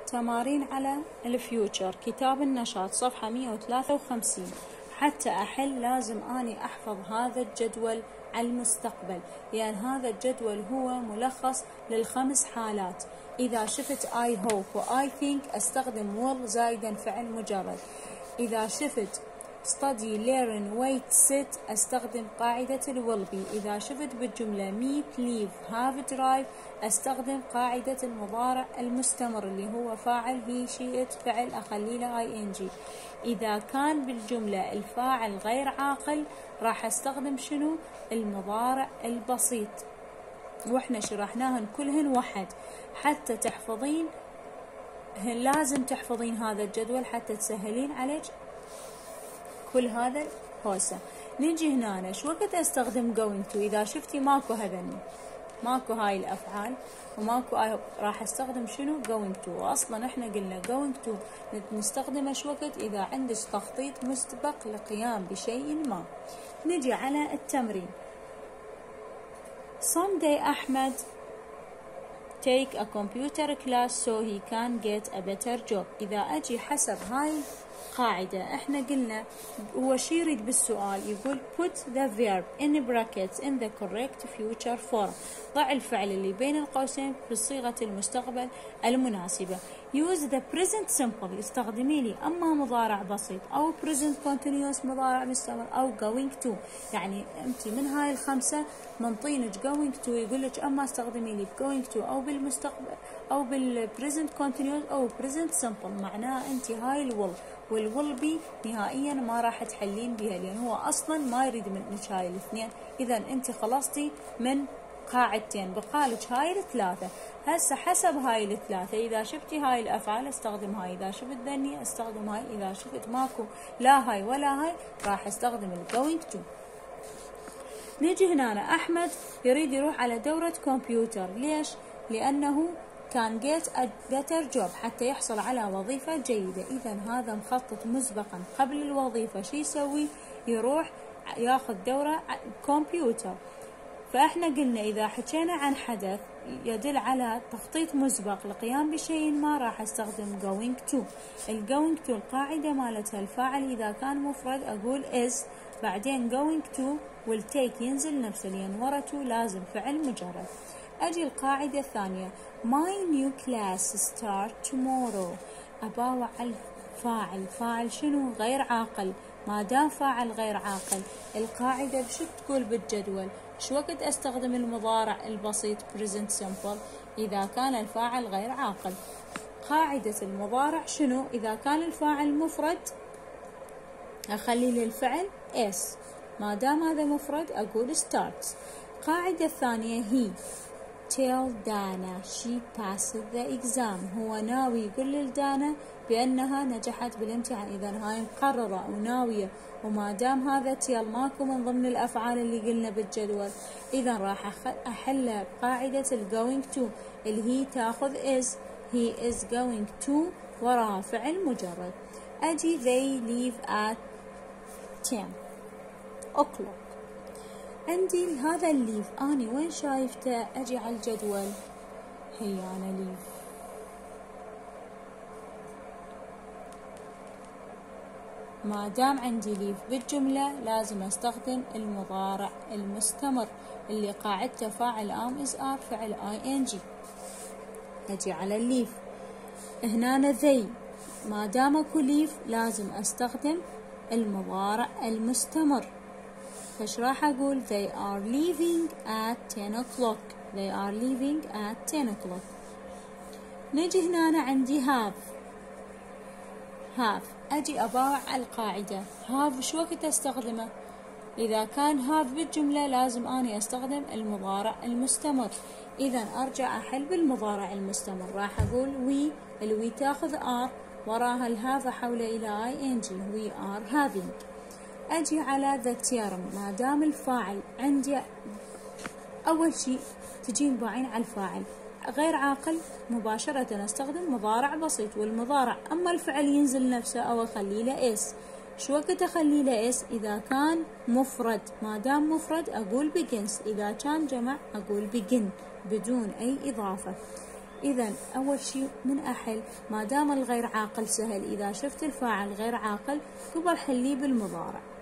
تمارين على الفيوتشر، كتاب النشاط صفحة 153. حتى أحل لازم أني أحفظ هذا الجدول على المستقبل، لأن هذا الجدول هو ملخص للخمس حالات. إذا شفت I hope و I think أستخدم will زائدا فعل مجرد. إذا شفت study learn wait sit أستخدم قاعدة will be. إذا شفت بالجملة meet leave have drive أستخدم قاعدة المضارع المستمر اللي هو فاعل he she it فعل أخلي له ing. إذا كان بالجملة الفاعل غير عاقل راح أستخدم شنو؟ المضارع البسيط، وإحنا شرحناهن كلهن وحد. حتى تحفظين لازم تحفظين هذا الجدول حتى تسهلين عليك كل هذا الهوسة. نجي هنا شو وقت استخدم going to؟ إذا شفتي ماكو هذني، ماكو هاي الأفعال وماكو راح استخدم شنو؟ going to. وأصلا احنا قلنا going to نستخدمه شو وقت؟ إذا عندك تخطيط مسبق لقيام بشيء ما. نجي على التمرين. Someday أحمد take a computer class so he can get a better job. إذا أجي حسب هاي قاعدة احنا قلنا هو شي يريد بالسؤال، يقول put the verb in brackets in the correct future form. ضع الفعل اللي بين القوسين بصيغة المستقبل المناسبة. use the present simple استخدمي لي اما مضارع بسيط او present continuous مضارع مستمر او going to. يعني انت من هاي الخمسة منطينك going to، يقول لك اما استخدمي لي going to او بالمستقبل او بالpresent continuous او present simple. معناه انت هاي الول والول بي نهائيا ما راح تحلين بها، لان هو اصلا ما يريد منك هاي الاثنين. اذا انت خلصتي من قاعدتين، بقالك هاي الثلاثة. هسه حسب هاي الثلاثة إذا شفتي هاي الأفعال استخدم هاي، إذا شفت ذني استخدم هاي، إذا شفت ماكو لا هاي ولا هاي راح استخدم going to. نجي هنا أحمد يريد يروح على دورة كمبيوتر. ليش؟ لأنه كان get a better job حتى يحصل على وظيفة جيدة. إذا هذا مخطط مسبقا قبل الوظيفة شي يسوي؟ يروح ياخذ دورة كمبيوتر. فإحنا قلنا إذا حكينا عن حدث يدل على تخطيط مسبق لقيام بشيء ما راح استخدم going to. going to القاعدة مالتها الفاعل إذا كان مفرد أقول is، بعدين going to will take ينزل نفسه لأن ورا to لازم فعل مجرد. أجي القاعدة الثانية my new class start tomorrow. أباوع الفاعل، فاعل شنو؟ غير عاقل. ما دام فاعل غير عاقل القاعدة بشو تقول بالجدول؟ شو وقت استخدم المضارع البسيط present simple؟ إذا كان الفاعل غير عاقل. قاعدة المضارع شنو؟ إذا كان الفاعل مفرد أخلي للفعل s، ما دام هذا مفرد أقول starts. قاعدة الثانية هي tell Dana she passed the exam. هو ناوي يقول لدانا بأنها نجحت بالامتحان. إذا هاي مقررة وناوية، وما دام هذا tell ماكو من ضمن الأفعال اللي قلنا بالجدول، إذا راح أحل قاعدة going to اللي هي تاخذ is. he is going to وراها فعل مجرد. أجي they leave at 10 o'clock. عندي هذا الليف أني وين شايفته؟ أجي على الجدول هي أنا ليف، ما دام عندي ليف بالجملة لازم أستخدم المضارع المستمر اللي قاعدته فاعل am is are فعل ing. أجي على الليف هنا they، ما دام اكو ليف لازم أستخدم المضارع المستمر. فش راح أقول؟ they are leaving at 10 o'clock. they are leaving at 10 o'clock. نجي هنا عندي have. أجي أباوع القاعدة have شو وقت أستخدمه؟ إذا كان have بالجملة لازم أني أستخدم المضارع المستمر. إذا أرجع أحل بالمضارع المستمر. راح أقول we، الوي تاخذ are وراها الهاف أحوله إلى ing we are having. أجي على the theorem، ما دام الفاعل عندي أول شيء تجين باعين على الفاعل غير عاقل مباشرة أستخدم مضارع بسيط. والمضارع أما الفعل ينزل نفسه أو أخلي له اس. شو وقت أخلي له اس؟ إذا كان مفرد. ما دام مفرد أقول begins، إذا كان جمع أقول begin بدون أي إضافة. إذا أول شيء من أحل ما دام الغير عاقل سهل، إذا شفت الفاعل غير عاقل قبل حليه بالمضارع.